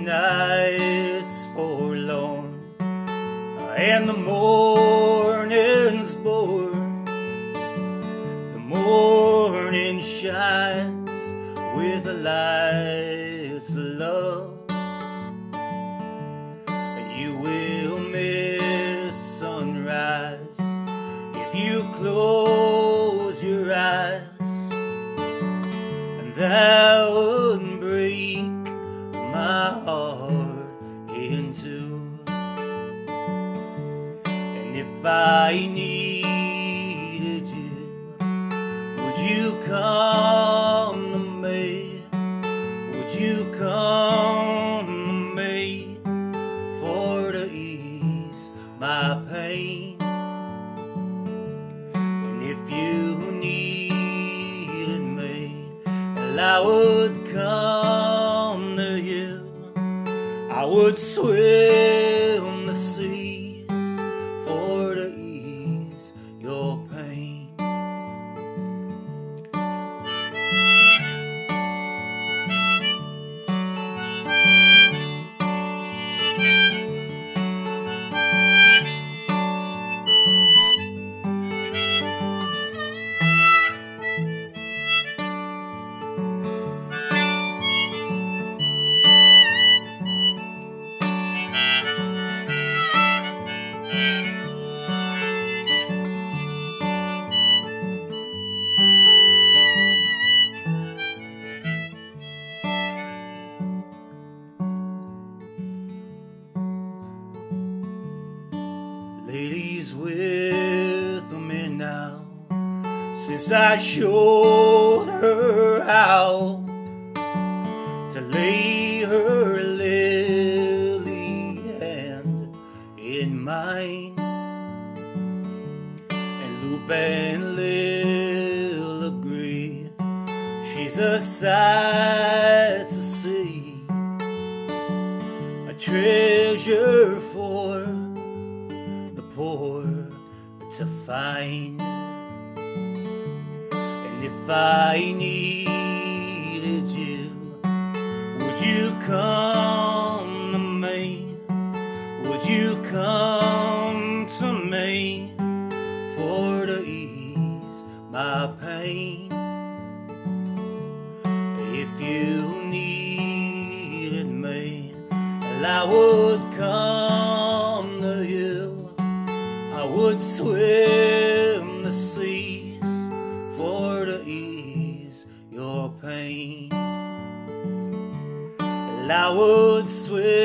night's forlorn and the morning's born. The morning shines with the lights of love. You will miss sunrise if you close your eyes, and that would break my heart in two. And if I needed you, would you come to me? Would you come to me for to ease my pain? And if you needed me, well, I would come to you. I would swim the seas for to ease your pain. Lady's with me now, since I showed her how to lay her lily hand in mine. And Lupe and Lil agree, she's a sight to see, a treasure for poor to find. And if I needed you, would you come to me? Would you come to me for to ease my pain? If you needed me, well, I would come to you. I would swim the seas for to ease your pain. Well, I would swim